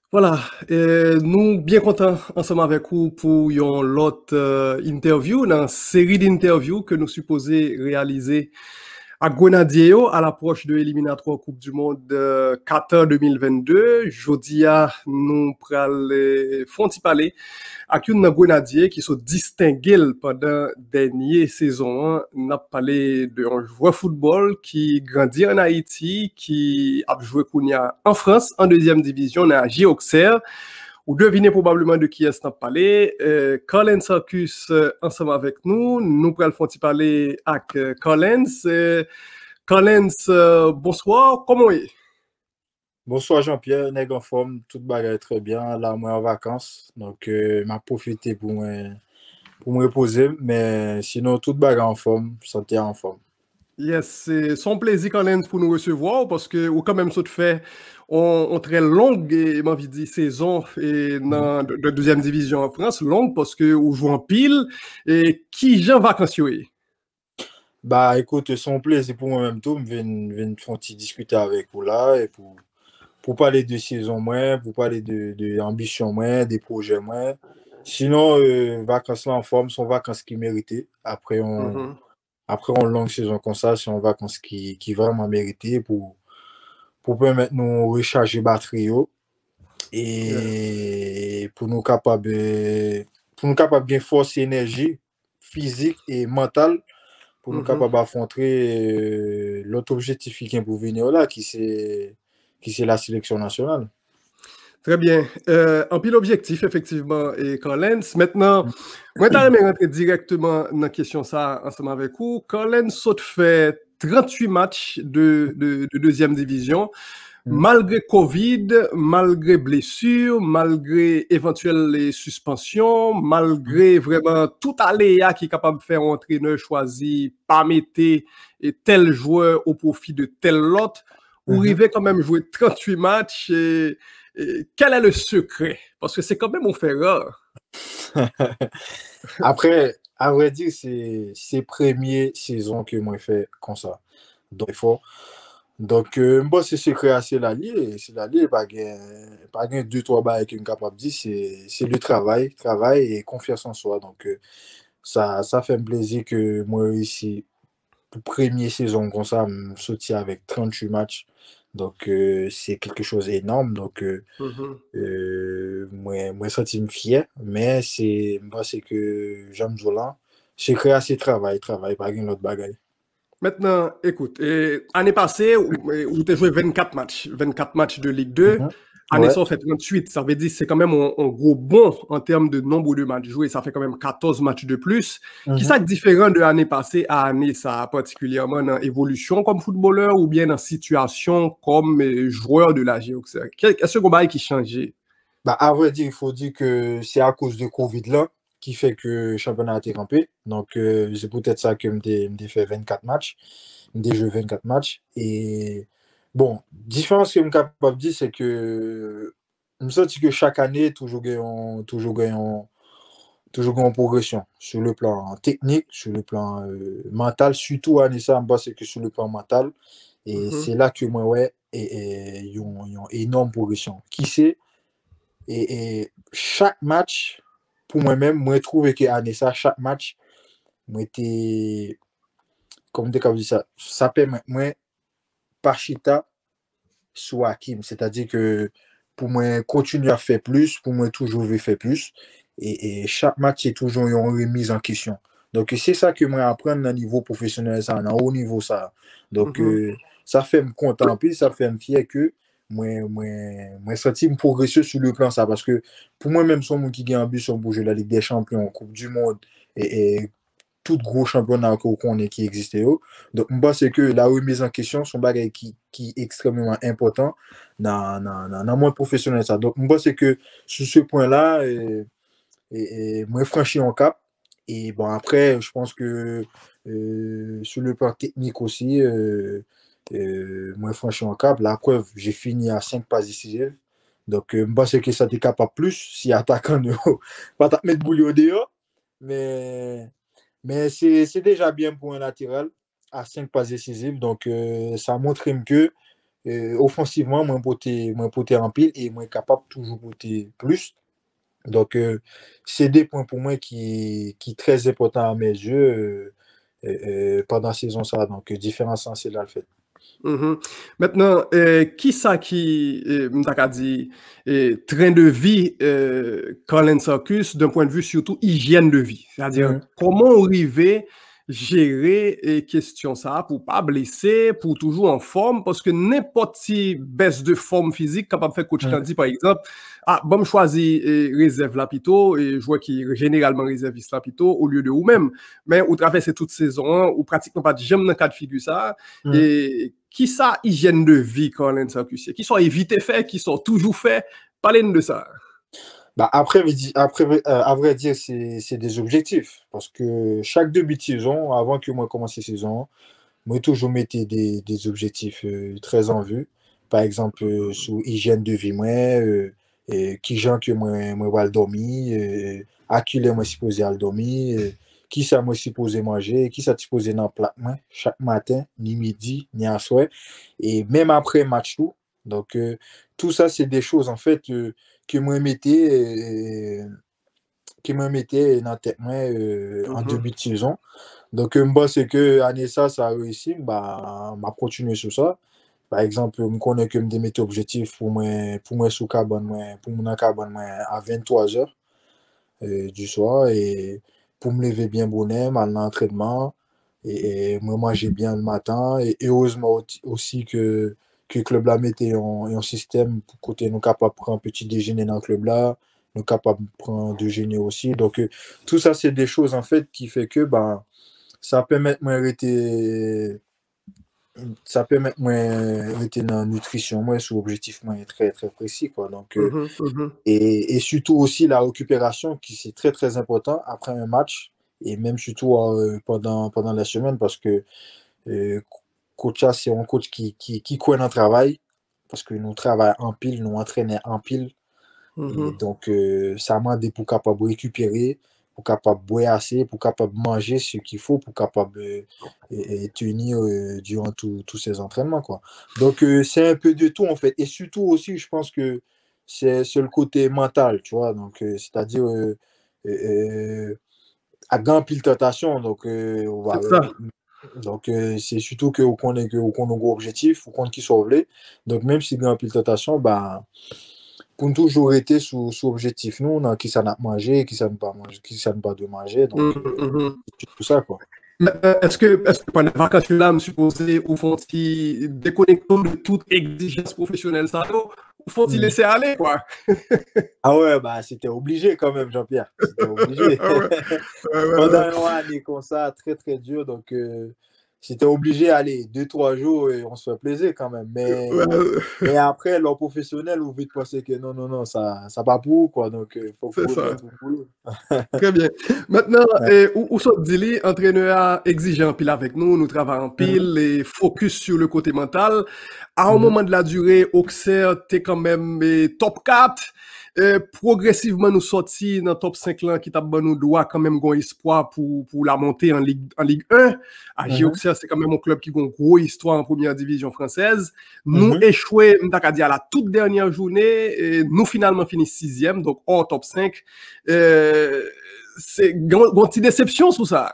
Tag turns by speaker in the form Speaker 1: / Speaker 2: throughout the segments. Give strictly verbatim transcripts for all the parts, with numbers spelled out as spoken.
Speaker 1: Voilà, et nous bien contents ensemble avec vous pour une l'autre euh, interview, dans série d'interviews que nous supposons réaliser à Grenadier yo, à l'approche de l'éliminatoire Coupe du Monde euh, Qatar deux mille vingt-deux. Jeudi, à, nous pral font parler avec une Grenadier qui sont distingués pendant dernière saison. On a parlé d'un joueur football qui grandit en Haïti, qui a joué en France en deuxième division, on a J Auxerre. Ou devinez probablement de qui est-ce qu'on parler. Euh, Colin Sarkus euh, ensemble avec nous. Nous pourrons faire parler avec euh, Collins. Euh, Collins, euh, bonsoir. Comment est?
Speaker 2: Bonsoir Jean-Pierre, nèg en forme, tout bagaille très bien. Là, moi en vacances, donc euh, m'a profité pour me, pour me reposer, mais sinon tout bagaille en forme, santé en forme.
Speaker 1: Yes, c'est son plaisir, Collins, pour nous recevoir parce que, ou quand même, ça te fait on, on très longue, et, m'a envie de dire, saison et
Speaker 2: Mhm.
Speaker 1: dans de, de deuxième division en France, longue parce que on joue en pile et qui j'en vacances yo est?
Speaker 2: Bah écoute, son plaisir pour moi-même tout, me viens viens faire petit discuter avec vous là et pour pour parler de saison moins, pour parler de, de ambition moins, des projets moins. Sinon, euh, vacances là en forme, sont vacances qui méritaient. Après on
Speaker 1: Mhm.
Speaker 2: après on longue saison comme ça, c'est une vacances qui qui vraiment mérité pour pour permettre nous recharger batterie yo.
Speaker 1: Yes.
Speaker 2: Et pour nous capables pour nous capables de force et énergie physique et mentale pour nous
Speaker 1: Mhm.
Speaker 2: capables d'affronter euh, l'autre objectif qui est pour venir là qui c'est qui c'est la sélection nationale.
Speaker 1: Très bien. Euh, en pile objectif, effectivement, et Collins. Maintenant, moi, t'as aimé rentrer directement dans la question ça ensemble avec vous. Collins saute fait trente-huit matchs de, de, de deuxième division,
Speaker 2: Mhm.
Speaker 1: malgré Covid, malgré blessures, malgré éventuelles suspensions, malgré vraiment tout aléa qui est capable de faire un entraîneur choisi, pas mettre et tel joueur au profit de tel autre, ou
Speaker 2: Mhm.
Speaker 1: arriver quand même jouer trente-huit matchs et et quel est le secret? Parce que c'est quand même on fait rare.
Speaker 2: Après, à vrai dire, c'est c'est première saison que moi fait comme ça. Donc, il faut Donc, euh, bon, c'est secret assez la lié. C'est la lié, pas gain, pas gain deux, trois bails qui capable de dire, c'est, c'est le travail, travail et confiance en soi. Donc, euh, ça, ça fait un plaisir que moi, ici, pour première saison comme ça, me sortir avec trente-huit matchs. Donc, euh, c'est quelque chose d'énorme. Donc, euh,
Speaker 1: Mhm.
Speaker 2: euh, moi, moi, senti me fier, mais c'est, moi, c'est que j'aime Zola. C'est créé assez travail, travail, pas gain l'autre bagaille.
Speaker 1: Maintenant, écoute, et, année passée, où, où tu as joué vingt-quatre matchs, vingt-quatre matchs de Ligue deux,
Speaker 2: Mhm.
Speaker 1: année
Speaker 2: Ouais.
Speaker 1: ça, on fait trente-huit. Ça veut dire que c'est quand même un, un gros bond en termes de nombre de matchs joués. Ça fait quand même quatorze matchs de plus. Qui
Speaker 2: Mhm.
Speaker 1: ça différent de l'année passée à année, ça, particulièrement dans évolution comme footballeur ou bien dans situation comme euh, joueur de la G O X? Qu'est-ce qu'on va qui change?
Speaker 2: Bah, à vrai dire, il faut dire que c'est à cause de Covid là qui fait que le championnat a été campé. Donc, euh, c'est peut-être ça que je fait vingt-quatre matchs. Je joué vingt-quatre matchs. Et bon, différence que je suis capable de dire, c'est que je me sens que chaque année, toujours gagnant, toujours gagnant, toujours gagnant en progression sur le plan technique, sur le plan euh, mental, surtout à ça, c'est que sur le plan mental. Et
Speaker 1: Mhm.
Speaker 2: c'est là que moi, ouais, et, et, ils ont ils ont énorme progression. Qui sait? Et, et chaque match, pour moi-même, moi, je trouve que année ça, chaque match, moi, était, comme tu as dit ça, ça permet, moi, par chita, sur Hakim. C'est-à-dire que pour moi, continuer à faire plus, pour moi, toujours veut faire plus. Et, et chaque match, c'est toujours une remise en question. Donc, c'est ça que moi, apprendre à niveau professionnel, ça, à haut niveau, ça. Donc,
Speaker 1: Mhm.
Speaker 2: euh, ça fait me content, puis ça fait me fier que moi, moi, moi, senti me progresser sur le plan, ça. Parce que pour moi-même, son monde qui gagne ambition pour jouer la Ligue des Champions, Coupe du Monde, et, et tout gros championnat qu'on connaît qui existait. Oh. Donc, je pense que la remise en question, c'est un bagage qui, qui est extrêmement important dans, dans, dans, dans le monde professionnel. Ça. Donc, je pense que sur ce point-là, et, et, et, moi, franchi en cap. Et bon, après, je pense que euh, sur le plan technique aussi, euh, euh, moi, franchi en cap. La preuve, j'ai fini à cinq passes décisives. Donc, euh, je pense que ça t'est capable plus si attaquant ne pas te mettre boulot dehors. Mais mais c'est déjà bien pour un latéral à cinq passes décisives. Donc, euh, ça montre que euh, offensivement, moi, porter, moi, porter en pile et moi, capable de toujours porter plus. Donc, euh, c'est des points pour moi qui, qui très importants à mes yeux euh, euh, pendant la saison. Ça. Donc, euh, différence, c'est là le fait.
Speaker 1: Mhm. Maintenant, euh, qui ça qui, euh, m'ta ka dit, euh, train de vie, euh, Colin Sarkis, d'un point de vue surtout hygiène de vie. C'est-à-dire,
Speaker 2: Mhm.
Speaker 1: comment on arriver gérer et question ça pour pas blesser, pour toujours en forme, parce que n'importe qui baisse de forme physique capable de faire coach
Speaker 2: Mhm.
Speaker 1: Candy, par exemple, ah, bon, me choisi eh, réserve là plutôt, et je vois qu'il généralement réserviste là plutôt, au lieu de ou même. Mais ou traverser toute saison, ou pratiquement pas de jamais dans le cas de figure ça,
Speaker 2: Mhm.
Speaker 1: et qui ça hygiène de vie quand on s'occupe, qui sont évité fait, qui sont toujours fait, parlez-nous de ça.
Speaker 2: Bah, après, après euh, à vrai dire, c'est c'est des objectifs. Parce que chaque début de saison, avant que moi commence la saison, moi toujours mettais des, des objectifs euh, très en vue. Par exemple, euh, sous hygiène de vie, moi, euh, euh, qui gens que moi, moi vais dormir, euh, à qui les moi supposé aller dormir, euh, qui ça moi supposé manger, qui ça supposé dans le plat, moi, chaque matin, ni midi, ni à soir, et même après match tout. Donc, euh, tout ça, c'est des choses, en fait, euh, que moi mettais, euh, que moi mettais dans la tête, moi, euh, en
Speaker 1: Mhm,
Speaker 2: début de saison. Donc, euh, moi, c'est que année ça, ça a réussi, bah, m'a continué sur ça. Par exemple, je connais que je mettais objectif pour moi, pour moi sous carbone, moi, pour mon carbone, moi, à vingt-trois heures euh, du soir et pour me lever bien bonnet, à l'entraînement et, et me manger bien le matin. Et, et heureusement aussi que, que le club là mettait un, un système pour côté nous capable de prendre un petit déjeuner dans le club là, nous capable de prendre un déjeuner aussi. Donc, euh, tout ça, c'est des choses en fait qui fait que, ben, ça permet de m'arrêter ça permet de m'arrêter dans la nutrition moi sur objectif moi très très précis quoi donc euh,
Speaker 1: mhm, mhm,
Speaker 2: et, et surtout aussi la récupération qui c'est très très important après un match et même surtout euh, pendant pendant la semaine parce que euh, coach c'est un coach qui qui qui connaît le travail parce que nous travaillons en pile nous entraînons en pile et
Speaker 1: mhm,
Speaker 2: donc, euh, ça m'a aidé pour capable de récupérer, pour capable de boire assez, pour capable de manger ce qu'il faut, pour capable de et, et tenir euh, durant tout- tous ces entraînements, quoi. Donc, euh, c'est un peu de tout, en fait. Et surtout aussi, je pense que c'est c'est le côté mental, tu vois. Donc, euh, c'est-à-dire, euh, euh, euh, à grand pile tentation. Donc, euh, on va,
Speaker 1: c'est ça.
Speaker 2: donc euh, c'est surtout que on connaît que on a un gros objectif, on compte qui sauve. Donc, même si grand pile tentation, bah, pour toujours été sous, sous objectif, nous, dans qui ça n'a pas mangé, qui ça n'a pas mangé, qui ça n'a pas de manger, donc
Speaker 1: Mhm,
Speaker 2: euh,
Speaker 1: mhm.
Speaker 2: c'est tout ça, quoi.
Speaker 1: Mais, euh, Est-ce que, est-ce que pendant les vacances là, me supposé, ou font-ils déconnecter de toute exigence professionnelle, ça, ou font-ils
Speaker 2: Mhm.
Speaker 1: laisser aller, quoi?
Speaker 2: Ah ouais, bah c'était obligé quand même, Jean-Pierre. C'était obligé.
Speaker 1: Ah ouais, ouais,
Speaker 2: Pendant
Speaker 1: ouais,
Speaker 2: une année comme ça, très très dur, donc euh, c'était obligé, aller deux, trois jours et on se fait plaisir quand même.
Speaker 1: ouais.
Speaker 2: Mais,
Speaker 1: Ouais,
Speaker 2: mais après, leur professionnel, vous vite penser que non, non, non, ça ça va pour, quoi. Donc, il faut
Speaker 1: c'est
Speaker 2: pour
Speaker 1: ça.
Speaker 2: remettre au boulot.
Speaker 1: Très bien. Maintenant,
Speaker 2: Ouais.
Speaker 1: eh, où, où sont Dili, entraîneur exigé en pile avec nous, nous travaillons en
Speaker 2: Mhm,
Speaker 1: pile et focus sur le côté mental. À un
Speaker 2: mhm,
Speaker 1: moment de la durée, Auxerre, t'es quand même eh, top quatre. Eh, progressivement, nous sortis dans le top cinq là, qui t'a bon nous doit quand même un espoir pour, pour la montée en Ligue, en Ligue un. A J
Speaker 2: mhm,
Speaker 1: Auxerre, c'est quand même un club qui a une grosse histoire en première division française. Nous
Speaker 2: mhm.
Speaker 1: échoué, m'ta dit à la toute dernière journée, et nous finalement finissons sixième, donc hors top cinq. Euh, c'est une petite déception sur ça.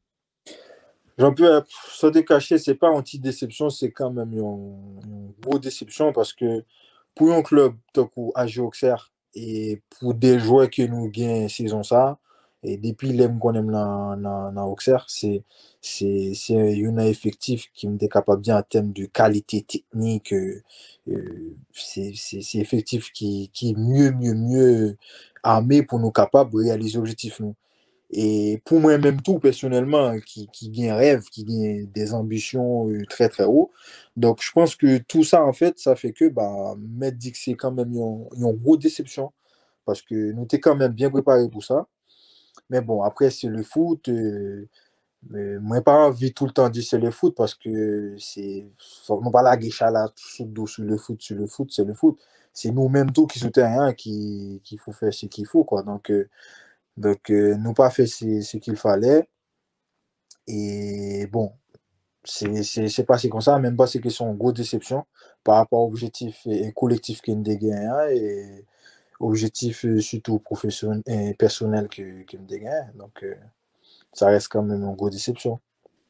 Speaker 2: Jean-Pierre, sans te cacher, c'est pas anti-déception, c'est quand même une, une grosse déception parce que pour un club tant qu'à Auxerre et pour des joueurs que nous gagnons saison ça, et depuis l'aime qu'on aime dans, dans, dans Auxerre, c'est c'est c'est un effectif qui me est capable bien en termes de qualité technique. Euh, euh, c'est c'est c'est effectif qui, qui est mieux, mieux, mieux armé pour nous capables de réaliser l'objectif. Nous. Et pour moi-même tout, personnellement, qui, qui gagne un rêve, qui gagne des ambitions euh, très très haut. Donc je pense que tout ça, en fait, ça fait que bah, Maître dit que c'est quand même une, une grosse déception. Parce que nous étions quand même bien préparés pour ça. Mais bon, après, c'est le foot. Euh, mais moi, pas envie tout le temps de dire c'est le foot parce que c'est. Faut non pas la guécha là, tout dos sur le foot, sur le foot, c'est le foot. C'est nous-mêmes tout qui soutient rien, qui qu'il faut faire ce qu'il faut, quoi. Donc, euh, donc, euh, nous pas fait ce, ce qu'il fallait. Et bon, c'est passé comme ça, même pas c'est que c'est une grosse déception par rapport à l'objectif et, et collectif qu'il me gagné et objectif euh, surtout professionnel et personnel que, que me gagné. Donc, euh, ça reste quand même une grosse déception.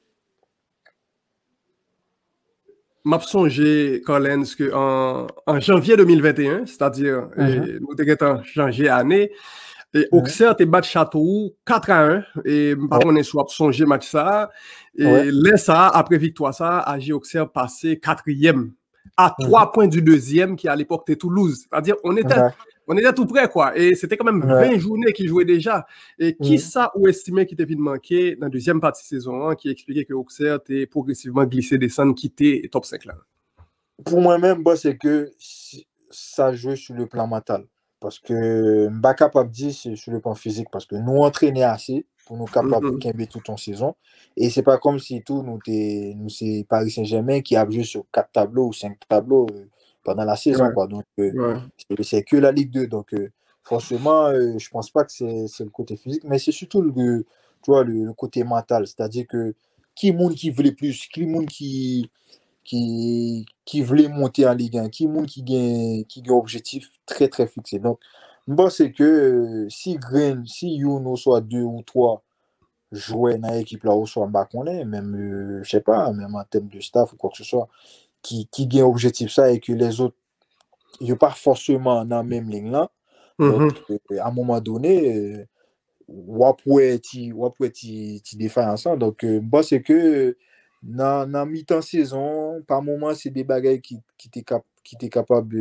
Speaker 1: M'a songé, Collins, que en, en janvier deux mille vingt et un, c'est-à-dire,
Speaker 2: Mm -hmm.
Speaker 1: nous étions en janvier année, et
Speaker 2: Mm -hmm.
Speaker 1: Auxerre te bat Château quatre à un, et par
Speaker 2: Ouais.
Speaker 1: contre, on est songé match ça,
Speaker 2: Ouais.
Speaker 1: et là, ça, après victoire, ça, A J Auxerre passé quatrième, à trois
Speaker 2: Mm -hmm.
Speaker 1: points du deuxième, qui à l'époque était Toulouse. C'est-à-dire, on était,
Speaker 2: Ouais.
Speaker 1: on était tout près, quoi. Et c'était quand même
Speaker 2: Ouais.
Speaker 1: vingt journées qui jouaient déjà. Et qui
Speaker 2: Mm -hmm.
Speaker 1: ça ou estimait qui était vite manqué dans la deuxième partie de saison, hein, qui expliquait que Auxerre était progressivement glissé, descendre, quitté top cinq là.
Speaker 2: Pour moi-même, bah, c'est que ça joue sur le plan mental. Parce que je ne suis pas capable de dire c'est sur le plan physique. Parce que nous entraîner assez pour nous capables de gagner toute en saison. Et c'est pas comme si tout nous, nous c'est Paris Saint-Germain qui a joué sur quatre tableaux ou cinq tableaux euh, pendant la saison.
Speaker 1: Ouais.
Speaker 2: Quoi. Donc, euh,
Speaker 1: ouais.
Speaker 2: c'est que la Ligue deux. Donc, euh, forcément, euh, je pense pas que c'est le côté physique, mais c'est surtout le, tu vois, le, le côté mental. C'est-à-dire que qui monde qui voulait plus, qui monde qui qui, qui voulait monter en Ligue un, qui qui gagne qui gagne objectif très très fixé. Donc, moi c'est que euh, si Green, si Youno soit deux ou trois joueurs dans l'équipe là, ou soit Bakonais, même euh, je sais pas, même en termes de staff ou quoi que ce soit, qui, qui gagne objectif ça et que les autres, ils pas forcément dans la même ligne là. Donc,
Speaker 1: Mm -hmm.
Speaker 2: euh, à un moment donné, euh, ou pourrait ti défaire ensemble. Donc, euh, moi c'est que dans la mi-temps saison, par moment, c'est des bagailles qui, qui étaient cap, capables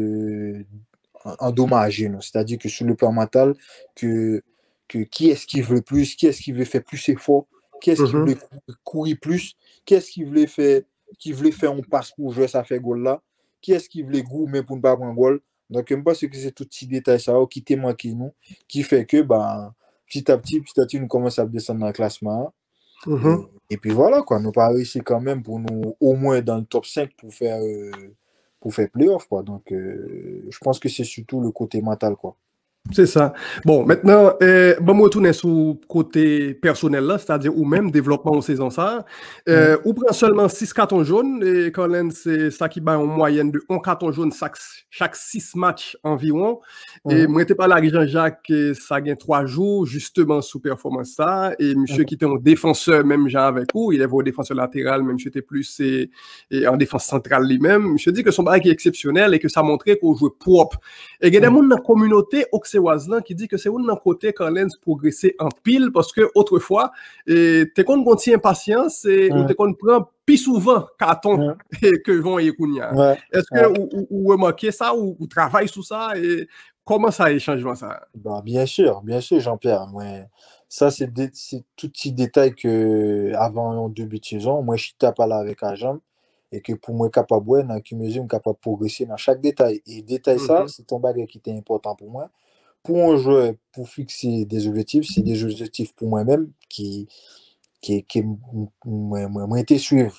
Speaker 2: d'endommager. C'est-à-dire que sur le plan mental, que, que qui est-ce qui veut plus, qui est-ce qui veut faire plus effort, qui est-ce
Speaker 1: Mm
Speaker 2: qui
Speaker 1: -hmm.
Speaker 2: voulait courir plus, qui est-ce qui voulait faire, qui voulait faire un passe pour jouer ça fait goal là, qui est-ce qui voulait goumer pour ne pas prendre goal. Donc, je pense que c'est tout petit détail ça qui t'est manqué nous, qui fait que, ben, petit à petit, petit à petit, nous commençons à descendre dans le classement.
Speaker 1: Mm -hmm.
Speaker 2: Et, et puis voilà, quoi. Nous pas réussi quand même pour nous, au moins dans le top cinq pour faire, euh, pour faire playoff, quoi. Donc, euh, je pense que c'est surtout le côté mental, quoi.
Speaker 1: C'est ça. Bon, maintenant, euh, bon, moi, retourner sur le côté personnel, là, c'est-à-dire ou même développement en saison ça. Euh,
Speaker 2: Mm.
Speaker 1: Ou prend seulement six cartons jaunes, et quand c'est ça qui bat en moyenne de un carton jaune chaque, chaque six matchs environ.
Speaker 2: Mm.
Speaker 1: Et moi, j'étais pas là avec Jean-Jacques, ça gagne trois jours, justement, sous performance ça. Et monsieur
Speaker 2: Mm.
Speaker 1: qui était un défenseur, même genre avec vous, il est un défenseur latéral, même si était plus et, et en défense centrale lui-même. Monsieur dit que son bail est exceptionnel et que ça montrait qu'on jouait propre. Et il y a des gens dans la communauté Auxerroise qui dit que c'est un côté quand Lens progresser en pile parce que autrefois, t'es qu'on continue impatience et
Speaker 2: Mm.
Speaker 1: t'es qu'on prend plus souvent carton
Speaker 2: Mm.
Speaker 1: que vont et Kounia.
Speaker 2: Ouais.
Speaker 1: Est-ce que
Speaker 2: Ouais.
Speaker 1: vous, vous remarquez ça ou vous travaillez sur ça et comment ça a changement ça?
Speaker 2: Bah, bien sûr, bien sûr, Jean-Pierre. Ouais. Ça, c'est tout petit détail que avant en début de saison, moi, je tape là avec un jambe et que pour moi, capable, ouais, dans quelle mesure, capable de progresser dans chaque détail. Et détail, ça,
Speaker 1: Mm-hmm.
Speaker 2: c'est ton bagage qui était important pour moi. Pour un joueur, pour fixer des objectifs, c'est des objectifs pour moi-même qui, qui, qui m'ont été suivre.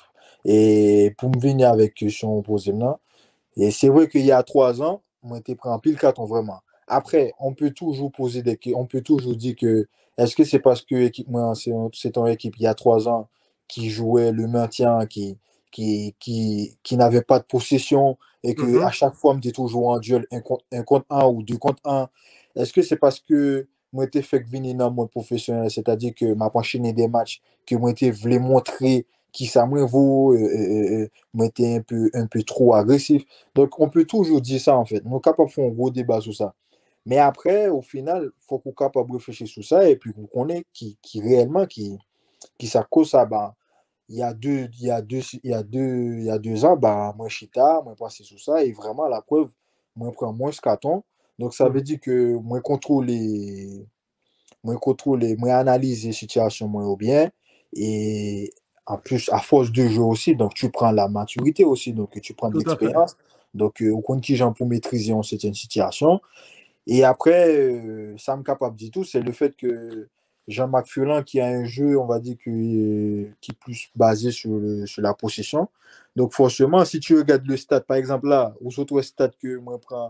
Speaker 2: Et pour me venir avec question posée là, et c'est vrai qu'il y a trois ans, moi, été pris en pile carton vraiment. Après, on peut toujours poser des questions, on peut toujours dire que est-ce que c'est parce que l'équipe, moi, c'est ton équipe il y a trois ans qui jouait le maintien, qui, qui, qui, qui n'avait pas de possession et que
Speaker 1: Mm-hmm.
Speaker 2: à chaque fois, on était toujours en duel un contre un, contre un ou deux contre un. Est-ce que c'est parce que moi, été fait venir dans le monde professionnel, c'est-à-dire que m'a enchaîné des matchs, que moi, été voulu montrer qui ça me vaut, euh, euh, euh, moi, été un peu, un peu trop agressif. Donc, on peut toujours dire ça, en fait. Nous sommes capables de faire un gros débat sur ça. Mais après, au final, il faut qu'on soit capable de réfléchir sur ça et puis qu'on connaît qui, qui réellement, qui, qui ça cause ça. Ben, il y a deux, il y a deux, il y a deux, il y a deux ans, ben, moi, Chita, moi, passé sur ça et vraiment, la preuve, moi, prends moins ce carton. Donc, ça veut dire que moi, contrôle les, moi, contrôle les, moi, analyse les situations, moi, au bien. Et en plus, à force de jeu aussi, donc tu prends la maturité aussi, donc tu prends de
Speaker 1: Tout à fait.
Speaker 2: l'expérience. Donc, euh, au compte qui j'en pour maîtriser en certaines situations. Et après, euh, ça me capable du tout, c'est le fait que Jean-Marc Furlan, qui a un jeu, on va dire, que, euh, qui est plus basé sur, le, sur la possession. Donc, forcément, si tu regardes le stade, par exemple, là, ou surtout le stade que moi, je prends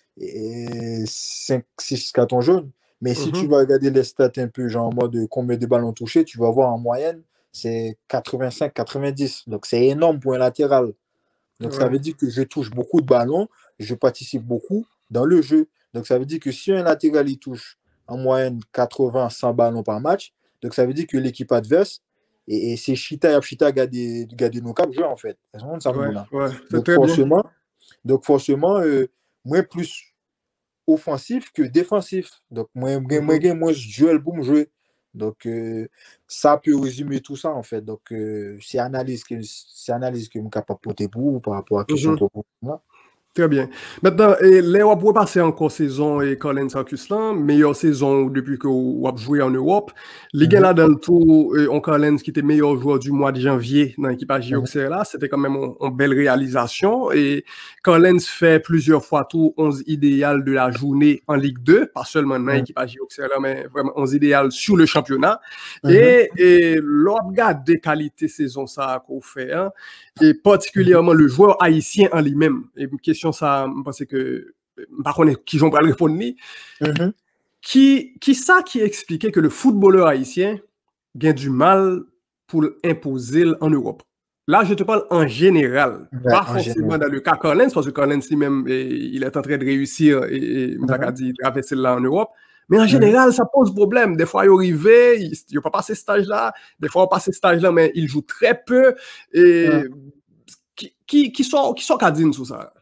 Speaker 2: cinq six cartons jaunes, mais si
Speaker 1: Mm-hmm.
Speaker 2: tu vas regarder les stats un peu, genre en mode combien de ballons touchés, tu vas voir en moyenne, c'est quatre-vingt-cinq quatre-vingt-dix. Donc, c'est énorme pour un latéral. Donc, ouais. Ça veut dire que je touche beaucoup de ballons, je participe beaucoup dans le jeu. Donc, ça veut dire que si un latéral il touche en moyenne quatre-vingts à cent ballons par match, donc ça veut dire que l'équipe adverse, et, et c'est Chita et Chita garder nos cap joueurs en fait.
Speaker 1: Ouais, ouais,
Speaker 2: donc, forcément, donc, forcément, euh, moins plus offensif que défensif. Donc, moi, mm-hmm. moi, moi, moi, je joue pour me jouer. Donc, euh, ça peut résumer tout ça, en fait. Donc, euh, c'est analyse que c'est analyse que je suis capable de porter pour par rapport à la question
Speaker 1: mm-hmm.
Speaker 2: de moi.
Speaker 1: Très bien. Maintenant, les on pourrait passer encore saison et Colin Sarkuslan, meilleure saison depuis que vous avez joué en Europe. Les gars là dans le tour, on Collins qui était meilleur joueur du mois de janvier dans l'équipage J-Auxerre là, c'était quand même une, une belle réalisation. Et Collins fait plusieurs fois tout onze idéal de la journée en Ligue deux, pas seulement dans l'équipage J-Auxerre là, mais vraiment onze idéal sur le championnat. Mm-hmm. Et, et l'autre gars des qualités saison ça qu'on fait, hein, et particulièrement mm-hmm. le joueur haïtien en lui-même. Et une question ça, je pense que, par contre, qui j'en parle répondre ni, mm-hmm. qui, qui ça qui expliquait que le footballeur haïtien a du mal pour imposer en Europe. Là, je te parle en général, ouais, pas en forcément général. Dans le cas Collins, parce que Collins lui-même, il est en train de réussir et, et mm-hmm. dit, traverser là en Europe. Mais en général, mm-hmm. ça pose problème. Des fois, il arrive, il n'a pas passé ce stage-là. Des fois, on passe ce stage-là, mais il joue très peu. Et mm-hmm. qui, qui, qui sort, qui sort Kadine sur ça?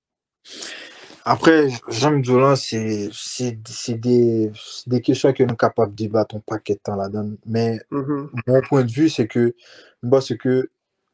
Speaker 2: Après, Jean Dolan, c'est des, des questions que nous sommes capables de débattre un paquet de temps là-dedans. Mais mm-hmm. mon point de vue, c'est que, moi, c'est que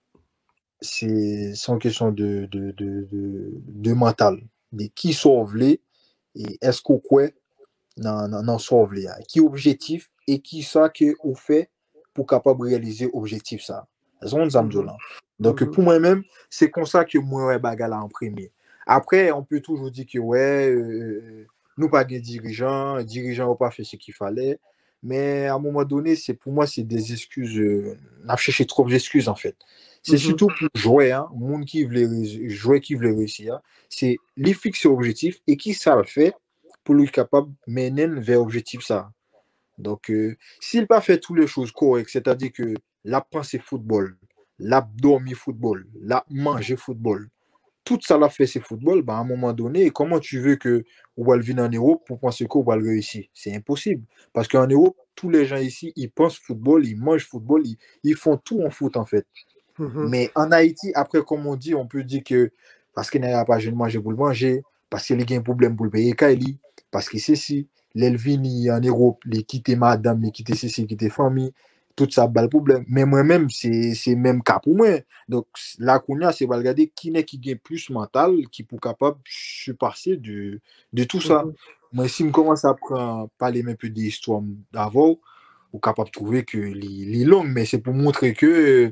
Speaker 2: c'est une question de, de, de, de, de mental. De qui sauve les et est-ce qu'on quoi dans non sauve les qui objectif et qui ça que on fait pour capable réaliser objectif ça. Zone Zamdolan. Donc mm-hmm. pour moi-même, c'est comme ça que moi ouais bagala en premier. Après, on peut toujours dire que ouais euh, nous pas des dirigeants, les dirigeants n'ont pas fait ce qu'il fallait, mais à un moment donné, c'est pour moi c'est des excuses euh, on a cherché trop d'excuses en fait. C'est mm-hmm. surtout pour jouer hein, monde qui veut jouer qui veut réussir, c'est les fixer objectif et qui ça le fait pour lui capable de mener vers l'objectif ça. Donc, euh, s'il n'a pas fait toutes les choses correctes, c'est-à-dire que la pensée football, la dormir football, la manger football, tout ça l'a fait c'est football, bah, à un moment donné, comment tu veux que on va venir en Europe pour penser qu'on va le réussir? C'est impossible. Parce qu'en Europe, tous les gens ici, ils pensent football, ils mangent football, ils, ils font tout en foot en fait. Mm-hmm. Mais en Haïti, après, comme on dit, on peut dire que parce qu'il n'y a pas de manger pour le manger, parce qu'il y a un problème pour le payer, parce que c'est si, l'Elvini en Europe, les quitter madame, les quitter ceci, quitter famille, tout ça, pas le problème. Mais moi-même, c'est même cas pour moi. Donc, là, qu'on a, c'est de regarder qui n'est qui gagne plus mental, qui peut capable de se passer de, de tout ça. Mm-hmm. Moi, si je commence à prendre, parler un peu d'histoire d'avant, on est capable de trouver que les longues, mais c'est pour montrer que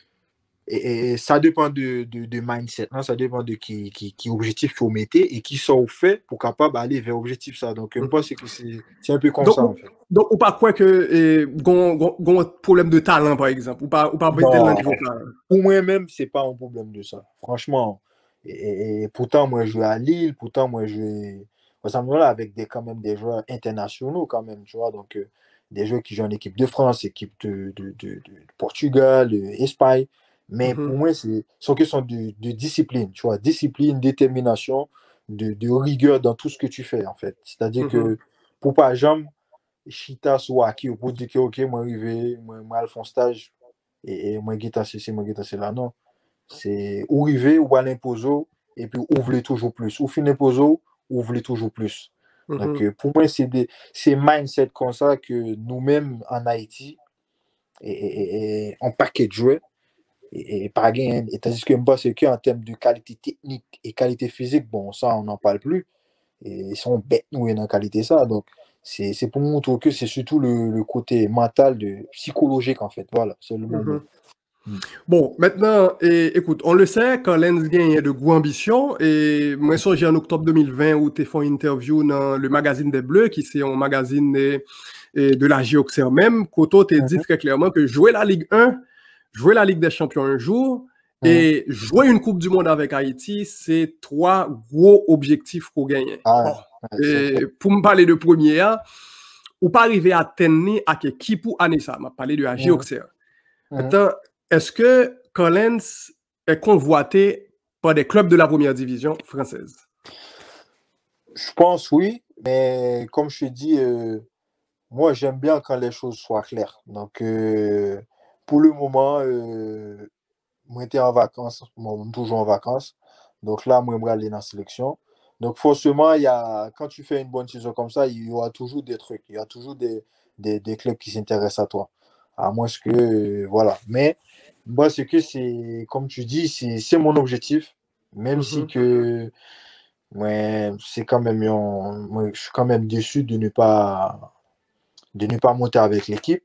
Speaker 2: Et, et ça dépend de, de, de mindset, hein? Ça dépend de qui, qui, qui objectif qu'il faut mettre et qui sont faits pour capable d'aller vers l'objectif ça. Donc, je pense que c'est un peu comme
Speaker 1: donc,
Speaker 2: ça en fait.
Speaker 1: Donc, ou pas quoi que un problème de talent par exemple, ou pas ou pas
Speaker 2: bon, niveau pour moi-même, c'est pas un problème de ça. Franchement, et, et, et pourtant moi je joue à Lille, pourtant moi je joue là avec des quand même des joueurs internationaux quand même, tu vois. Donc euh, des joueurs qui jouent en équipe de France, équipe de, de, de, de Portugal, d'Espagne. Mais mm-hmm. pour moi, c'est une question de, de discipline, tu vois, discipline, détermination, de, de rigueur dans tout ce que tu fais, en fait. C'est-à-dire mm-hmm. que pour pas jamais, Chita soit qui pour dire que, ok, moi, arrivé, moi, moi, je fais un stage, et, et moi, guita, c'est c'est moi, guita, c'est là, non. C'est ou arriver, ou aller l'imposer, et puis ouvrir toujours plus. Ou finir l'imposer, ouvrir toujours plus. Mm-hmm. Donc, euh, pour moi, c'est des c'est mindset comme ça que nous-mêmes, en Haïti, et, et, et, et en paquet de joueurs, Et, et par gain, et tandis que moi, c'est qu'en termes de qualité technique et qualité physique, bon, ça, on n'en parle plus. Et ils sont bêtes, nous, dans la qualité, ça. Donc, c'est pour montrer que c'est surtout le, le côté mental, de, psychologique, en fait. Voilà, c'est le bon mot.
Speaker 1: Mm-hmm. Mm. Bon, maintenant, et, écoute, on le sait, quand Lens gagne, il y a de gros ambitions. Et moi, ça, j'ai en octobre deux mille vingt où tu as fait une interview dans le magazine des Bleus, qui c'est un magazine et, et de la J-Auxerre même. Koto t'a mm-hmm. dit très clairement que jouer la Ligue un, jouer la Ligue des Champions un jour mmh. et jouer une Coupe du Monde avec Haïti, c'est trois gros objectifs qu'on gagne.
Speaker 2: Ah,
Speaker 1: bon. Et pour me parler de premier, ou pas arriver à tenir à qui pour année ça, m'a parlé de la J-Auxerre.
Speaker 2: Mhm.
Speaker 1: Maintenant, est-ce que Collins est convoité par des clubs de la première division française?
Speaker 2: Je pense oui, mais comme je te dis, euh, moi j'aime bien quand les choses soient claires. Donc euh, pour le moment, euh, moi j'étais en vacances, moi toujours en vacances. Donc là, moi je vais aller dans la sélection. Donc forcément, il y a, quand tu fais une bonne saison comme ça, il y aura toujours des trucs, il y a toujours des, des, des clubs qui s'intéressent à toi. À moins que, euh, voilà. Mais moi, c'est que c'est, comme tu dis, c'est c'est mon objectif. Même si
Speaker 1: Mhm.
Speaker 2: que ouais, c'est quand même, un- moi, je suis quand même déçu de ne pas, de ne pas monter avec l'équipe.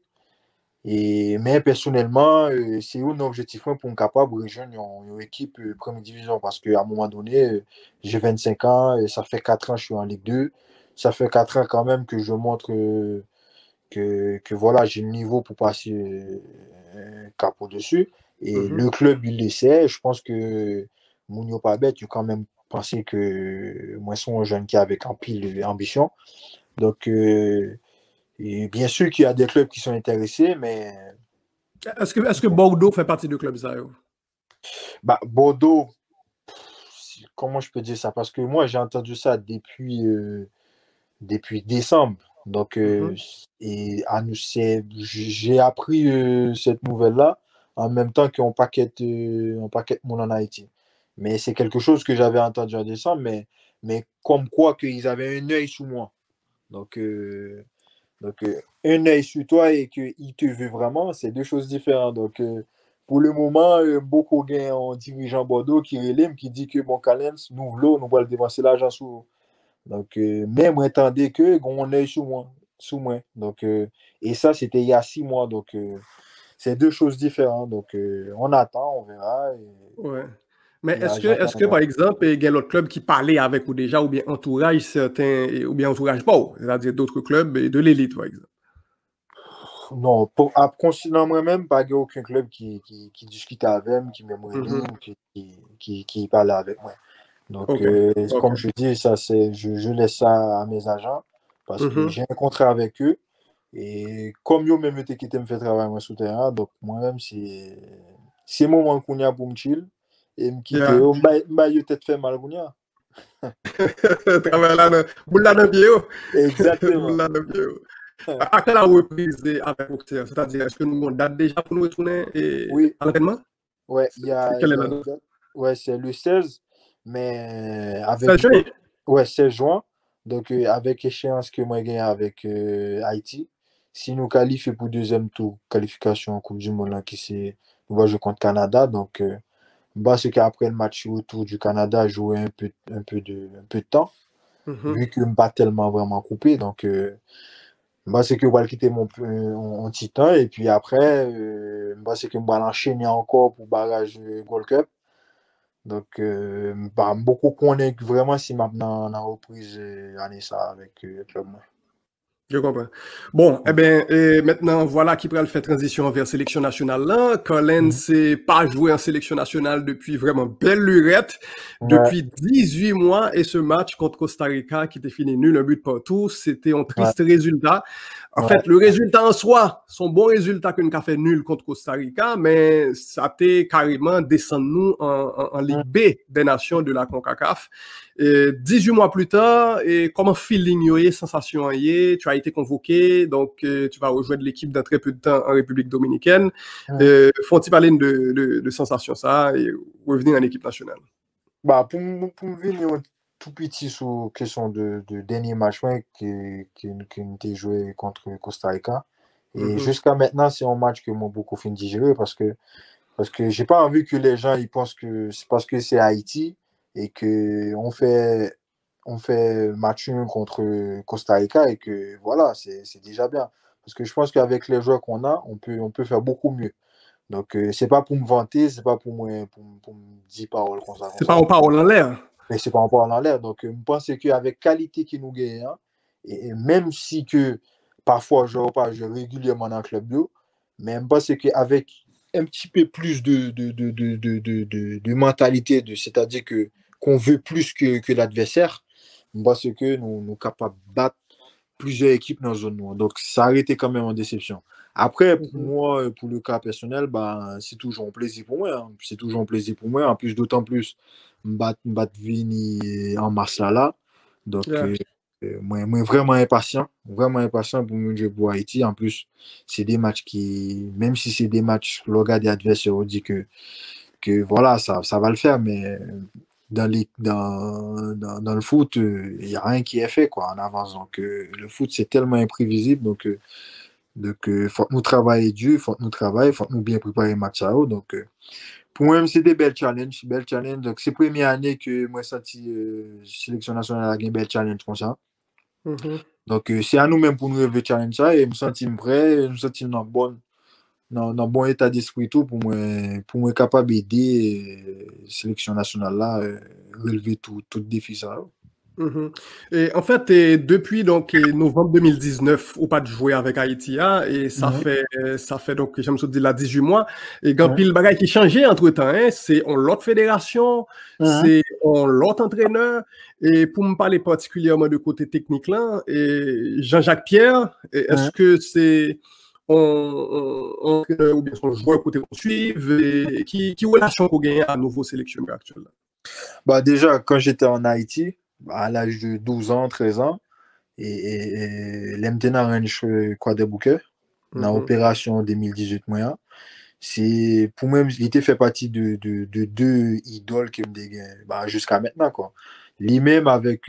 Speaker 2: Et, mais personnellement, euh, c'est un objectif hein, pour être capable de rejoindre une, une équipe euh, première division parce qu'à un moment donné, euh, j'ai vingt-cinq ans, et ça fait quatre ans que je suis en Ligue deux. Ça fait quatre ans quand même que je montre euh, que, que voilà, j'ai le niveau pour passer euh, un cap au-dessus. Et
Speaker 1: Mhm.
Speaker 2: le club, il le sait. Je pense que Mounio Pabet, tu quand même pensé que moi, je suis un jeune qui avec un pile d'ambition. Donc, euh, et bien sûr qu'il y a des clubs qui sont intéressés, mais
Speaker 1: Est-ce que, est-ce que Bordeaux fait partie du club ça?
Speaker 2: bah, Bordeaux, comment je peux dire ça? Parce que moi, j'ai entendu ça depuis, euh, depuis décembre. Donc, euh,
Speaker 1: Mhm.
Speaker 2: et à nous, c'est- j'ai appris euh, cette nouvelle-là en même temps qu'on paquet, euh, on paquet mon en Haïti. Mais c'est quelque chose que j'avais entendu en décembre, mais, mais comme quoi qu'ils avaient un œil sous moi. Donc, euh, donc euh, un œil sur toi et qu'il te veut vraiment, c'est deux choses différentes. Donc, euh, pour le moment, euh, beaucoup gain en dirigeant Bordeaux qui relève, qui dit que bon, Calens, nous voulons, nous allons dépenser l'argent sur donc, euh, mais moi, attendez que on œil sous moi, sous moi. Donc, euh, et ça, c'était il y a six mois. Donc, euh, c'est deux choses différentes. Donc, euh, on attend, on verra. Et,
Speaker 1: Ouais. Mais
Speaker 2: et
Speaker 1: est-ce
Speaker 2: euh,
Speaker 1: que,
Speaker 2: j'attends
Speaker 1: est-ce que,
Speaker 2: encore.
Speaker 1: par exemple, il y a l'autre club qui parlait avec ou déjà, ou bien entourage certains, ou bien entourage pas, c'est-à-dire d'autres clubs et de l'élite, par exemple?
Speaker 2: Non, pour, à, concernant moi-même, pas aucun club qui, qui, qui discute avec moi, qui me
Speaker 1: Mhm.
Speaker 2: ligne, qui, qui, qui, qui parle avec moi. Donc,
Speaker 1: OK.
Speaker 2: euh,
Speaker 1: OK.
Speaker 2: comme je dis, ça, c'est, je, je laisse ça à mes agents parce que
Speaker 1: Mhm.
Speaker 2: j'ai un contrat avec eux. Et comme eux même été quitté me fait travailler moi sous terrain, donc moi-même, c'est c'est moment qu'on y a pour me chill et me quitter.
Speaker 1: Yeah.
Speaker 2: Oh, m'a m'a yo tête fait mal qu'on y a.
Speaker 1: Travail là, dans- boule là dans le pied, oh. Boule
Speaker 2: Exactement.
Speaker 1: là dans le pied, oh. À à quelle reprise avec Auxerre? C'est-à-dire, est-ce que nous avons une date déjà pour nous retourner et-
Speaker 2: Oui,
Speaker 1: à l'entraînement?
Speaker 2: ouais, il y a,
Speaker 1: Quelle
Speaker 2: il
Speaker 1: est
Speaker 2: y a
Speaker 1: la
Speaker 2: une
Speaker 1: date?
Speaker 2: date. Ouais, c'est le seize, mais avec
Speaker 1: seize juin.
Speaker 2: ouais, seize juin. Donc, euh, avec échéance que moi j'ai avec euh, Haïti. Si nous qualifions pour deuxième tour, qualification en Coupe du Monde, là, qui c'est, nous va jouer contre Canada. Donc, euh, bah, c'est qu'après le match autour du Canada, jouer un peu, un peu de, un peu de temps,
Speaker 1: Mhm.
Speaker 2: vu que je ne pas tellement vraiment coupé. Donc, euh, bah, c'est que je vais quitter mon euh, en, en titan. Et puis après, euh, bah, c'est que je vais l'enchaîner encore pour barrage euh, Gold Cup. Donc, euh, bah, beaucoup connaît vraiment si maintenant on a reprise euh, année ça avec euh, le club.
Speaker 1: Je comprends. Bon, eh
Speaker 2: Moi.
Speaker 1: bien, et maintenant, voilà qui pourrait faire transition vers sélection nationale là. Colin
Speaker 2: Mhm.
Speaker 1: s'est pas joué en sélection nationale depuis vraiment belle lurette,
Speaker 2: Ouais,
Speaker 1: depuis dix-huit mois, et ce match contre Costa Rica qui était fini nul, un but partout, c'était un
Speaker 2: ouais,
Speaker 1: triste résultat. En
Speaker 2: ouais,
Speaker 1: fait, le résultat en soi, son bon résultat qu'une a fait nul contre Costa Rica, mais ça a été carrément descendre nous en, en, en Ligue
Speaker 2: mhm.
Speaker 1: B des nations de la CONCACAF. Et dix-huit mois plus tard, et comment feeling y est, sensation y est, tu as été convoqué, donc euh, tu vas rejoindre l'équipe dans très peu de temps en République dominicaine.
Speaker 2: Mhm.
Speaker 1: Euh, Faut-il parler de, de, de sensation ça et revenir en équipe nationale?
Speaker 2: Bah, pour, m- pour me venir un tout petit sur question de, de dernier match ouais, qui, qui, qui a été joué contre Costa Rica. Et
Speaker 1: Mhm.
Speaker 2: jusqu'à maintenant, c'est un match que moi beaucoup fait digérer parce que parce que j'ai pas envie que les gens ils pensent que c'est parce que c'est Haïti et que on fait on fait match nul contre Costa Rica et que voilà, c'est c'est déjà bien. Parce que je pense qu'avec les joueurs qu'on a, on peut on peut faire beaucoup mieux. Donc euh, c'est pas pour me vanter, c'est pas pour moi pour, pour me dire paroles comme ça comme
Speaker 1: C'est pas
Speaker 2: ça.
Speaker 1: en parole en l'air.
Speaker 2: Mais c'est pas encore en l'air. Donc, euh, je pense qu'avec qualité qui nous gagne, hein, et, et même si que parfois je repars je régulièrement dans le club bio, mais je pense qu'avec un petit peu plus de, de, de, de, de, de, de- de mentalité, de, c'est-à-dire que qu'on veut plus que, que l'adversaire, je pense que nous sommes capables de battre plusieurs équipes dans la zone noire. Donc, ça a été quand même en déception. Après, pour
Speaker 1: Mhm.
Speaker 2: moi, pour le cas personnel, bah, c'est toujours un plaisir pour moi, hein. C'est toujours un plaisir pour moi. En plus, d'autant plus, m'bat, m'bat vini en mars là, là. Donc,
Speaker 1: Yeah.
Speaker 2: euh, euh, moi, moi, vraiment impatient. Vraiment impatient pour me jouer pour Haïti. En plus, c'est des matchs qui, même si c'est des matchs, le gars des adversaires on dit que, que voilà, ça, ça va le faire, mais dans, les, dans, dans, dans le foot, il n'y a rien qui est fait quoi, en avance. Donc, euh, le foot, c'est tellement imprévisible. Donc, euh, donc, il faut que nous travaillions dur, il faut que nous travaillions, il faut que nous bien préparer le match à eux. Donc, euh, pour moi, c'est des belles challenges. Belles challenges. Donc, c'est la première année que moi, senti euh, sélection nationale a gagné belle challenge comme ça.
Speaker 1: Mhm.
Speaker 2: Donc, euh, c'est à nous-mêmes pour nous relever challenge ça et me sentir prêt, me sentir dans bon, dans, dans bon état d'esprit tout pour moi, pour moi capable d'aider euh, sélection nationale là, euh, relever tout, tout défi ça.
Speaker 1: Mhm. Et en fait, et depuis donc et novembre deux mille dix-neuf, ou pas de jouer avec Haïti, hein, et ça
Speaker 2: Mhm.
Speaker 1: fait ça fait donc je me suis dit là dix-huit mois et quand
Speaker 2: Ouais.
Speaker 1: pile bagage qui changé entre temps, hein, c'est on l'autre fédération,
Speaker 2: Mhm.
Speaker 1: c'est on l'autre entraîneur et pour me parler particulièrement de côté technique là, et Jean-Jacques Pierre, et est-ce
Speaker 2: Ouais.
Speaker 1: que c'est on, on, entraîneur ou bien son joueur côté qu'on suive et qui qui relation qu'on gagne à nouveau sélectionneur actuel là?
Speaker 2: Bah, déjà, quand j'étais en Haïti, bah, à l'âge de douze ans, treize ans, et, et, et l'M T N a range quoi des bouquets dans
Speaker 1: Mhm.
Speaker 2: l'opération deux mille dix-huit moyen. C'est pour moi, il était fait partie de, de, de deux idoles qui me dégainent bah, jusqu'à maintenant quoi. Lui-même avec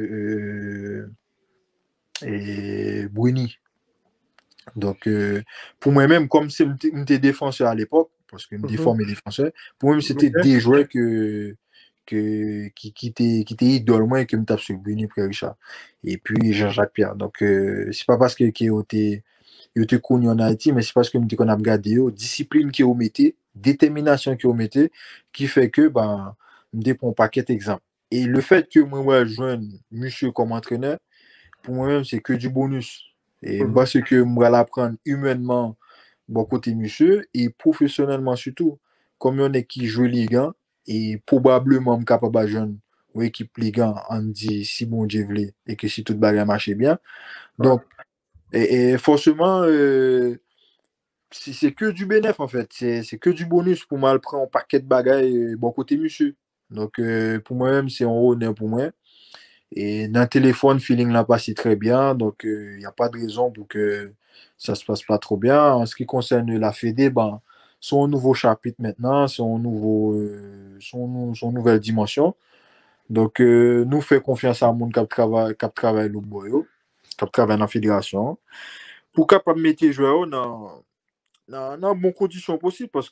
Speaker 2: euh, euh, et Bruni. Donc euh, pour moi-même, comme c'est un défenseur à l'époque, parce que me
Speaker 1: Mhm.
Speaker 2: déforme mes défenseurs, pour moi c'était
Speaker 1: Ok.
Speaker 2: des joueurs que que, qui, qui était qui était idole moi et que me tape sur Bruni Pierre Richard et puis Jean-Jacques Pierre. Donc euh, c'est pas parce que qui était il était connu en Haïti, mais c'est parce que me dit qu'on a regardé yo, discipline qui au mettait, détermination qui au mettait, qui fait que ben me dépend un paquet d'exemples. Et le fait que moi ouais, je joigne monsieur comme entraîneur, pour moi-même c'est que du bonus. Et moi
Speaker 1: Mhm.
Speaker 2: c'est que moi l'apprendre humainement bon côté monsieur et professionnellement surtout comme on est qui joue Ligue un et probablement capable de jeune ou équipe Ligue un en dit si bon Dieu voulait et que si tout bagarre marchait bien
Speaker 1: Ouais.
Speaker 2: donc et, et forcément euh, c'est c'est que du bénéf en fait c'est c'est que du bonus pour moi le prendre un paquet de bagailles euh, bon côté monsieur donc euh, pour moi-même c'est un honneur pour moi et dans le téléphone feeling l'a passé très bien donc il euh, n'y a pas de raison pour que ça se passe pas trop bien en ce qui concerne la Fédé ben son nouveau chapitre maintenant son nouveau euh, son, nou- son nouvelle dimension donc euh, nous fait confiance à monde qui travaille qui travaille le boyo qui travaille dans la fédération pour capable mettre les joueurs dans dans dans bonnes conditions possibles parce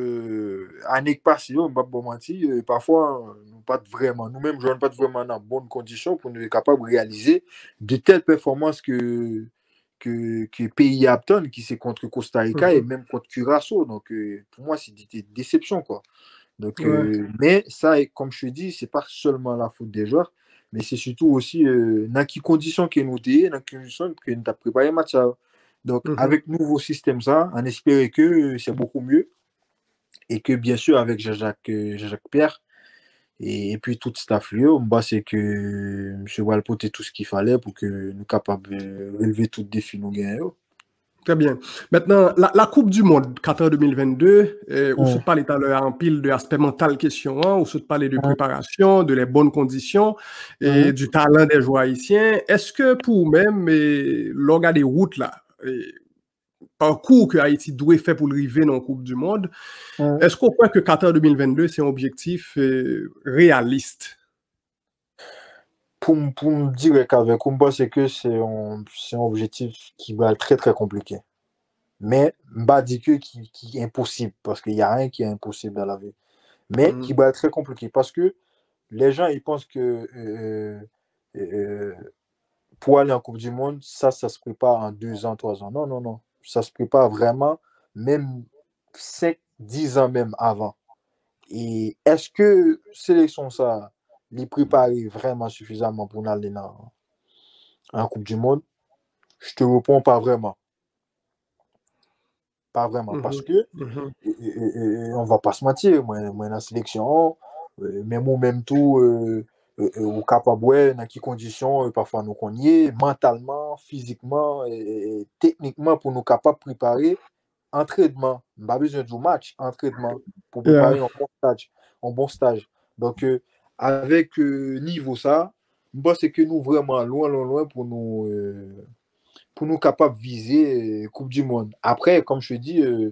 Speaker 2: que année passée on va pas mentir euh, parfois euh, nous pas vraiment nous-mêmes jouons pas vraiment dans bonnes conditions pour nous être capable de réaliser de telles performances que que que pays Apton qui c'est contre Costa Rica et
Speaker 1: Mhm.
Speaker 2: même contre Curaçao donc euh, pour moi c'est des déceptions quoi donc
Speaker 1: Ouais.
Speaker 2: euh, mais ça comme je te dis c'est pas seulement la faute des joueurs mais c'est surtout aussi euh, dans quelles conditions que nous étions dans quelles conditions que nous avons préparé le match ça. Donc,
Speaker 1: Mhm.
Speaker 2: avec le nouveau système, ça, on espérait que euh, c'est beaucoup mieux et que, bien sûr, avec Jean-Jacques euh, Jean-Jacques Pierre et, et puis tout staff, lui, bah, c'est que M. Walpot a tout ce qu'il fallait pour que nous soyons capables de relever tout défi nous gagnons.
Speaker 1: Très bien. Maintenant, la, la Coupe du Monde Qatar deux mille vingt-deux, euh, où se
Speaker 2: Hum,
Speaker 1: parle tout à l'heure en pile de aspect mental question, hein, où se parle de
Speaker 2: hum,
Speaker 1: préparation, de les bonnes conditions et
Speaker 2: hum.
Speaker 1: du talent des joueurs haïtiens. Est-ce que pour vous-même, eh, l'organe des routes là, eh, parcours que Haïti doit faire pour arriver dans la Coupe du Monde,
Speaker 2: Hum.
Speaker 1: est-ce qu'on croit que Qatar deux mille vingt-deux, c'est un objectif euh, réaliste?
Speaker 2: Pour, m- pour me dire qu'avec Kumba, c'est que c'est un, c'est un objectif qui va être très très compliqué. Mais, pas dire que qui, qui est impossible, parce qu'il n'y a rien qui est impossible dans la vie. Mais qui
Speaker 1: Mhm.
Speaker 2: va être très compliqué, parce que les gens, ils pensent que euh, euh, euh, pour aller en Coupe du Monde, ça, ça se prépare en deux ans, trois ans. Non, non, non. Ça se prépare vraiment, même cinq, dix ans même avant. Et est-ce que sélection ça, les préparer vraiment suffisamment pour aller en, en Coupe du Monde? Je te réponds pas vraiment. Pas vraiment. Parce
Speaker 1: Mhm.
Speaker 2: que,
Speaker 1: Mhm.
Speaker 2: et, et, et, et on va pas se mentir, moi, moi, la sélection, euh, même ou même tout. Euh, euh, euh, ou capable, ouais, dans quelles conditions, euh, parfois nous qu'on y est, mentalement, physiquement, et, et techniquement, pour nous capables de préparer entraînement. Pas besoin du match, entraînement, pour
Speaker 1: Yeah.
Speaker 2: préparer un bon stage. Un bon stage. Donc, euh, avec euh, niveau ça, je pense que nous vraiment loin, loin, loin pour nous, euh, pour nous capables de viser euh, Coupe du Monde. Après, comme je te dis, euh,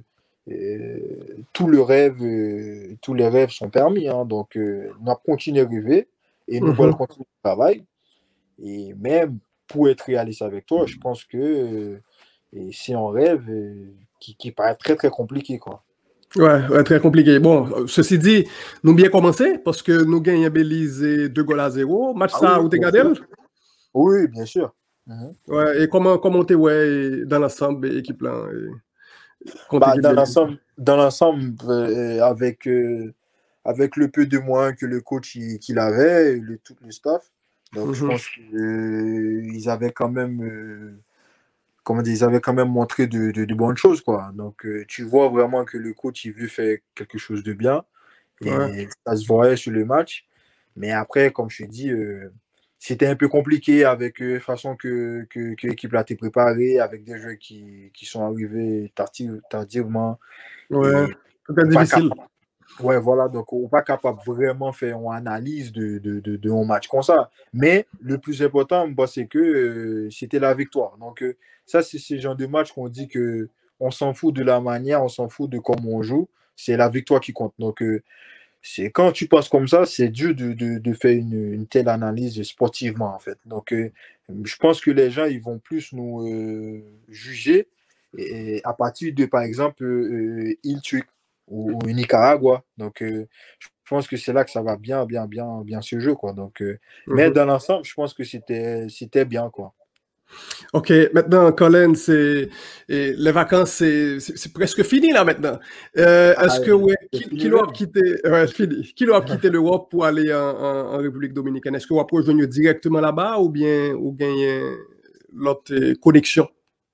Speaker 2: euh, tout le rêve, euh, tous les rêves sont permis. Hein, donc, euh, nous allons continuer à rêver et nous allons
Speaker 1: Mhm.
Speaker 2: continuer le travail. Et même pour être réaliste avec toi, je pense que euh, et c'est un rêve euh, qui, qui paraît très, très compliqué, quoi.
Speaker 1: Ouais, ouais, très compliqué. Bon, euh, ceci dit, nous bien commencé parce que nous gagnons Belize et deux goals à zéro. Match
Speaker 2: Ah oui,
Speaker 1: ça,
Speaker 2: oui,
Speaker 1: où t'es
Speaker 2: bien
Speaker 1: gardé?
Speaker 2: sûr. Oui, bien sûr. Mhm.
Speaker 1: Ouais, et comment comment t'es ouais dans l'ensemble équipe là et contre
Speaker 2: Bah,
Speaker 1: équipe
Speaker 2: dans
Speaker 1: Belize?
Speaker 2: l'ensemble, dans l'ensemble euh, avec, euh, avec le peu de moyens que le coach il- qu'il avait, et le, tout le staff, donc je
Speaker 1: Mhm.
Speaker 2: pense qu'ils avaient quand même, euh, comment dire, ils avaient quand même montré de, de, de bonnes choses, quoi. Donc euh, tu vois vraiment que le coach il veut faire quelque chose de bien
Speaker 1: Ouais,
Speaker 2: et ça se voyait sur le match. Mais après, comme je te dis, euh, c'était un peu compliqué avec la euh, façon que, que, que l'équipe a été préparée, avec des joueurs qui, qui sont arrivés tardiv- tardivement
Speaker 1: ouais,
Speaker 2: et
Speaker 1: c'était
Speaker 2: pas
Speaker 1: difficile.
Speaker 2: capable. Ouais, voilà, donc on n'est pas capable vraiment faire une analyse de, de, de, de un match comme ça. Mais le plus important, bah, c'est que euh, c'était la victoire. Donc, euh, ça, c'est ce genre de match qu'on dit que on s'en fout de la manière, on s'en fout de comment on joue. C'est la victoire qui compte. Donc, euh, c'est quand tu penses comme ça, c'est dur de, de, de faire une, une telle analyse sportivement, en fait. Donc, euh, je pense que les gens, ils vont plus nous euh, juger et, à partir de, par exemple, euh, Il Tuc ou, ou Nicaragua. Donc, euh, je pense que c'est là que ça va bien, bien, bien, bien ce jeu, quoi. Donc, euh, mais
Speaker 1: Mhm.
Speaker 2: dans l'ensemble, je pense que c'était, c'était bien, quoi.
Speaker 1: OK, maintenant, Colin, c'est et les vacances, c'est c'est- c'est presque fini là maintenant. Euh,
Speaker 2: Ah,
Speaker 1: est-ce que ouais,
Speaker 2: c'est
Speaker 1: qui, qui
Speaker 2: fini
Speaker 1: doit
Speaker 2: même.
Speaker 1: quitter, ouais, fini. Qui doit quitter l'Europe pour aller en, en- en République dominicaine? Est-ce que vous pouvez rejoindre directement là-bas ou bien ou gagner l'autre euh, connexion?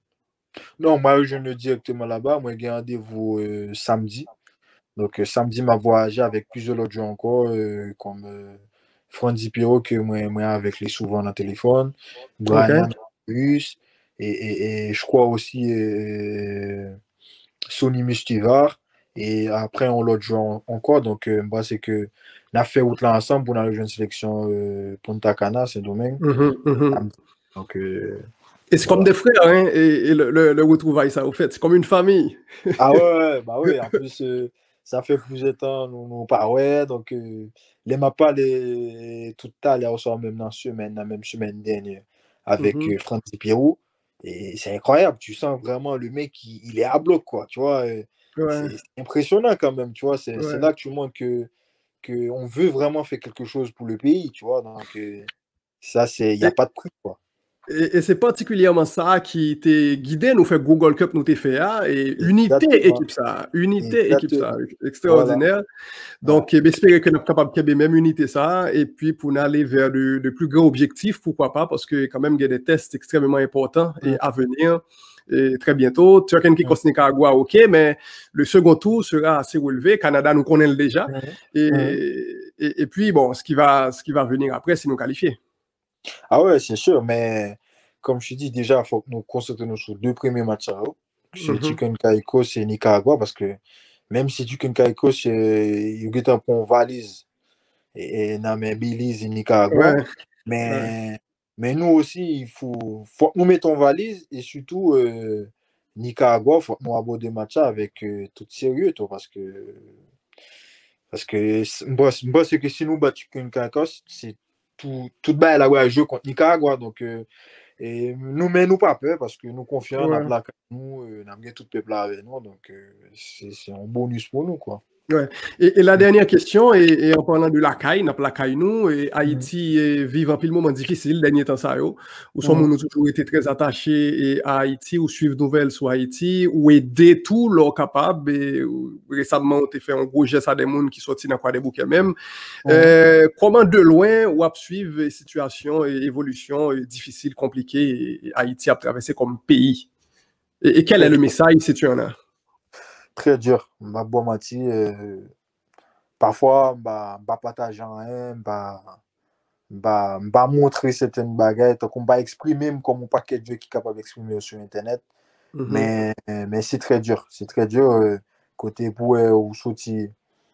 Speaker 2: Non, moi, je ne directement là-bas. Moi, j'ai rendez-vous euh, samedi. Donc, euh, samedi, m'a voyagé avec plusieurs autres gens encore, euh, comme euh, Franzi Piro, que moi, moi avec les souvent dans le téléphone, Brian
Speaker 1: OK.
Speaker 2: Bus, et, et, et je crois aussi euh, Sonny Mustivar. Et après, on l'autre joueur encore. Donc, euh, bah, c'est que on a fait route là ensemble pour la jeune sélection euh, Punta Cana, Saint-Domingue.
Speaker 1: Mhm, mhm.
Speaker 2: Samedi. Donc, euh,
Speaker 1: Et c'est comme
Speaker 2: voilà.
Speaker 1: des frères, hein, et, et le, le, le retrouvaille, ça, au fait. C'est comme une famille.
Speaker 2: Ah ouais, ouais, bah oui, en plus, euh, ça fait plusieurs temps, nous, nous pas ouais, donc euh, les mapas, les, tout à l'heure, sort même dans la semaine, la même semaine dernière, avec
Speaker 1: Mhm.
Speaker 2: euh, Francis Pierrot, et c'est incroyable, tu sens vraiment le mec, il, il est à bloc, quoi, tu vois, euh,
Speaker 1: Ouais,
Speaker 2: c'est c'est impressionnant quand même, tu vois, c'est c'est
Speaker 1: ouais.
Speaker 2: là que tu montres que, que on veut vraiment faire quelque chose pour le pays, tu vois, donc euh, ça, c'est, il n'y a
Speaker 1: Et,
Speaker 2: pas de prix, quoi.
Speaker 1: et, et c'est particulièrement ça qui t'est guidé, nous fait Google Cup, nous t'es fait, hein, et unité
Speaker 2: Exactement,
Speaker 1: équipe ça, unité équipe ça,
Speaker 2: exactement, voilà.
Speaker 1: extraordinaire.
Speaker 2: Ouais.
Speaker 1: Donc, eh bien, espérer que nous sommes capables de même unité ça, et puis pour nous aller vers de, de plus grands objectifs, pourquoi pas, parce que quand même, il y a des tests extrêmement importants et
Speaker 2: Mm,
Speaker 1: à venir. Et très bientôt, Turkey qui
Speaker 2: mm,
Speaker 1: Nicaragua, ok, mais le second tour sera assez relevé. Canada, nous connaissons déjà.
Speaker 2: mm, mm.
Speaker 1: Et, et, et puis, bon, ce qui va, ce qui va venir après, c'est nous qualifier.
Speaker 2: Ah ouais, c'est sûr, mais comme je te dis, déjà, il faut que nous concentrions sur deux premiers matchs à eux. C'est
Speaker 1: Mhm.
Speaker 2: Chicken Caicos et Nicaragua, parce que même si Chicken Caicos, il y a une valise et, et dans mes Belize et Nicaragua,
Speaker 1: Ouais, ouais.
Speaker 2: mais, mais nous aussi, il faut, faut que nous mettons valise et surtout euh, Nicaragua, il faut que nous abordions le match avec euh, tout sérieux, toi, parce que parce que moi, moi, c'est que si nous battons Chicken Caicos, c'est tout, tout bas là, ouais, jouer contre Nicaragua, donc. euh, et nous, mais nous pas peur parce que nous confions dans
Speaker 1: Ouais.
Speaker 2: la nous, euh, nous avons tout le peuple là avec nous, donc euh, c'est c'est un bonus pour nous, quoi.
Speaker 1: Ouais. Et, et la dernière question, et, et en parlant de la caille, n'a pas la caille nous, et
Speaker 2: Mhm.
Speaker 1: Haïti eh, vit un pile moment difficile, dernier temps ça, yo, où sont
Speaker 2: Mhm.
Speaker 1: nous toujours été très attachés et à Haïti, ou suivre nouvelles sur Haïti, ou aider tout leur capable, et ou, récemment, on a fait un gros geste à des gens qui sortent dans quoi des bouquets même.
Speaker 2: Mhm.
Speaker 1: Euh, comment de loin, ou à suivre les situations et évolutions eh, difficiles, compliquées, et, et Haïti a traversé comme pays? Et, et quel est
Speaker 2: Très
Speaker 1: le
Speaker 2: dur,
Speaker 1: message, si tu en as?
Speaker 2: très dur. Ma bonne mati, euh, parfois, bah, bah partager rien, bah, bah, bah montrer certaines bagailles, donc on va exprimer comme un paquet de jeux qui est capable d'exprimer sur Internet.
Speaker 1: Mhm.
Speaker 2: Mais, mais c'est très dur. C'est très dur. Euh, côté pour euh, ou sortir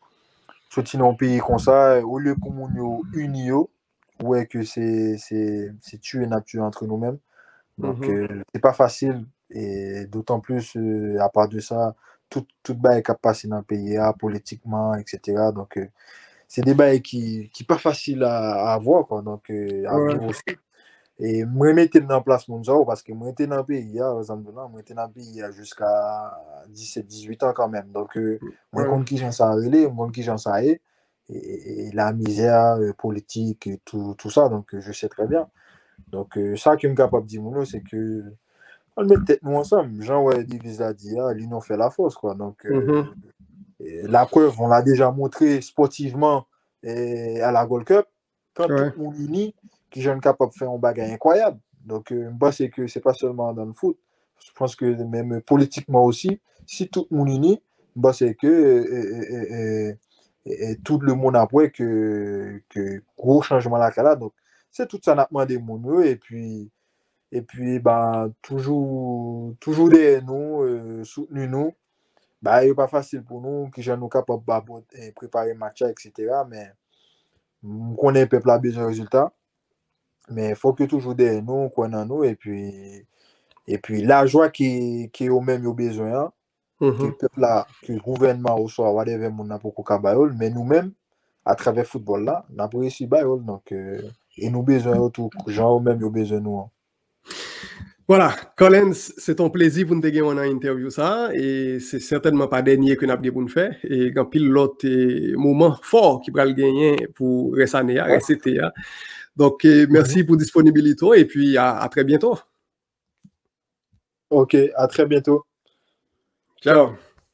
Speaker 2: sortir dans un pays comme ça, au lieu pour nous unir, ouais, que c'est tuer nature entre nous-mêmes. Donc,
Speaker 1: Mhm.
Speaker 2: euh, c'est pas facile. Et d'autant plus, euh, à part de ça, tout, tout bail qui a passé dans le pays, là, politiquement, et cetera. Donc, euh, c'est des bails qui qui pas facile à, à avoir, quoi. Donc, euh, à
Speaker 1: Ouais.
Speaker 2: vivre aussi. Et moi, j'étais dans place mon genre parce que moi, j'étais dans le pays, par exemple, moi, j'étais dans le pays jusqu'à dix-sept dix-huit ans quand même. Donc, euh, moi,
Speaker 1: Ouais.
Speaker 2: contre qui j'en sais relais, moi, qui j'en sais et, et, et la misère euh, politique et tout, tout ça. Donc, euh, je sais très bien. Donc, euh, ça qui me capable de dire, moi, c'est que on met peut-être nous ensemble. Jean, ouais, divise la dia, l'union fait la force, quoi. Donc, euh,
Speaker 1: Mhm.
Speaker 2: et la preuve, on l'a déjà montré sportivement et à la Gold Cup, quand tout
Speaker 1: Ouais.
Speaker 2: le monde uni, qui jeune capable de faire un bagage incroyable. Donc, euh, moi, c'est que c'est pas seulement dans le foot. Je pense que même politiquement aussi, si tout le monde uni, bah, c'est que euh, euh, euh, euh, tout le monde après que, que gros changement là, là. Donc, c'est tout ça, n'a demandé mon et puis, et puis, bah, toujours, toujours derrière nous, euh, soutenir nous. Bah, il n'est pas facile pour nous, qui sommes capables de préparer le match, et cetera. Mais on connaît le peuple a besoin de résultats. Mais il faut que toujours derrière nous, qu'on en nous. Et puis, et puis la joie qui, qui est au même besoin, que le
Speaker 1: Mhm.
Speaker 2: peuple a, que le gouvernement au soir, whatever, mon n'a pas qu'à mais nous-mêmes, à travers le football là, on a réussi Bayol. Donc, euh, et nous besoin autour, gens au même besoin nous. Hein.
Speaker 1: Voilà, Collins, c'est ton plaisir pour nous te gagner une interview ça et c'est certainement pas dernier que nous avons pour nous faire et quand pile l'autre eh, moment fort qui va le gagner pour Ressane,
Speaker 2: Ouais.
Speaker 1: Recete. Donc eh, merci
Speaker 2: Mhm.
Speaker 1: pour disponibilité et puis à, à très bientôt.
Speaker 2: Ok, à très bientôt.
Speaker 1: Ciao.
Speaker 2: Ciao.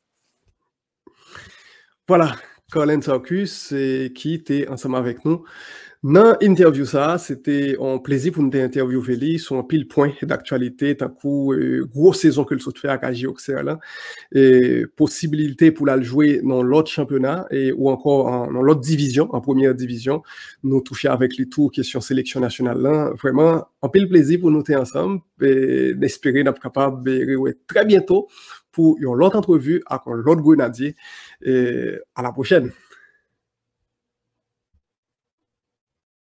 Speaker 1: Voilà, Colin Sarkus eh, qui était ensemble avec nous. Dans l'interview, ça, c'était un plaisir pour nous d'interviewer lui sur un pile point d'actualité, tant coup, euh, grosse saison que le saut fait à K J Auxerre là, et possibilité pour la jouer dans l'autre championnat et ou encore en, dans l'autre division, en première division, nous toucher avec les tours question sélection nationale là, vraiment un pile plaisir pour nous être ensemble et d'espérer d'être capable de ouais, très bientôt pour une autre entrevue avec un autre Grenadier et à la prochaine.